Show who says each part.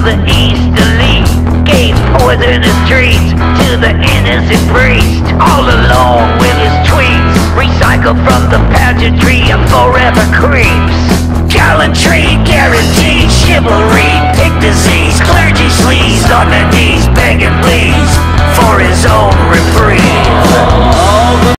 Speaker 1: the easterly, gave poisonous treats to the innocent priest, all alone with his tweets, recycled from the pageantry of forever creeps. Gallantry, guaranteed chivalry, pick disease, clergy sleaze on their knees begging please for his own reprieve.